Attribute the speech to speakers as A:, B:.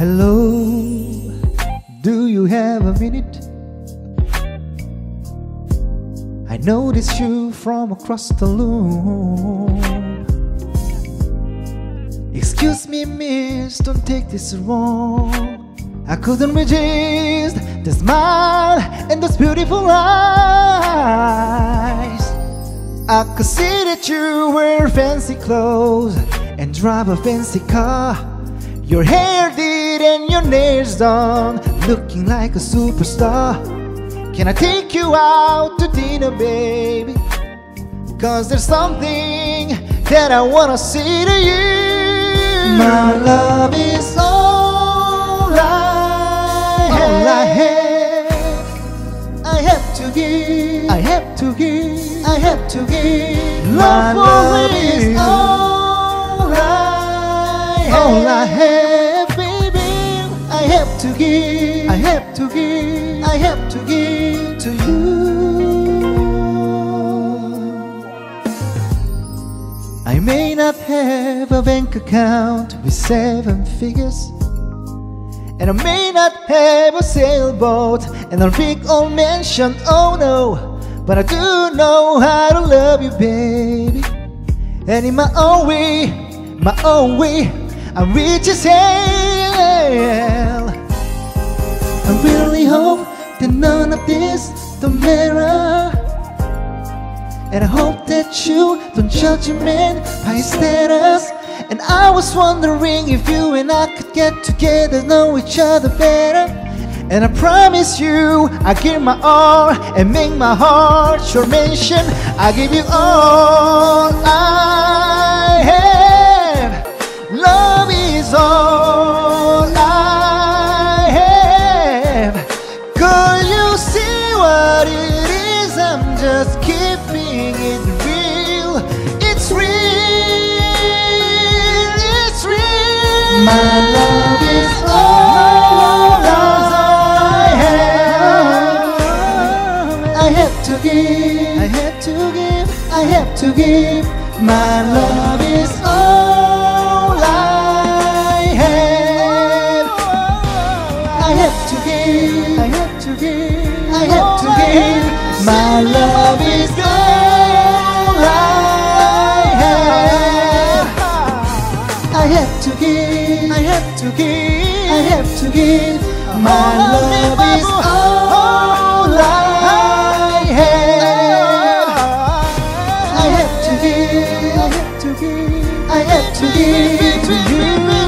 A: Hello, do you have a minute? I noticed you from across the room. Excuse me, miss, don't take this wrong. I couldn't resist the smile and those beautiful eyes. I could see that you wear fancy clothes and drive a fancy car. Your hair did and your nails done, looking like a superstar. Can I take you out to dinner, baby? Cause there's something that I wanna say to you. My love is all I have. I have to give, I have to give, I have to give. My love is all I have, baby. I have to give, I have to give, I have to give to you. I may not have a bank account with 7 figures, and I may not have a sailboat and a big old mansion, oh no, but I do know how to love you, baby. And in my own way, I'm rich as hell. I really hope that none of this don't matter, and I hope that you don't judge a man by his status. And I was wondering if you and I could get together, know each other better. And I promise you I give my all and make my heart your mansion. I give you all I have. Love is all I have. Could you see what it is? I'm just keeping it real. It's real, it's real. My love is all I have. I have to give, I have to give, I have to give. My love is all I have. I have to give, I have to give, I have to give. My love is all I have. I have to give, I have to give, I have to give. My love is all I have. I have to give, I have to give, I have to give to you.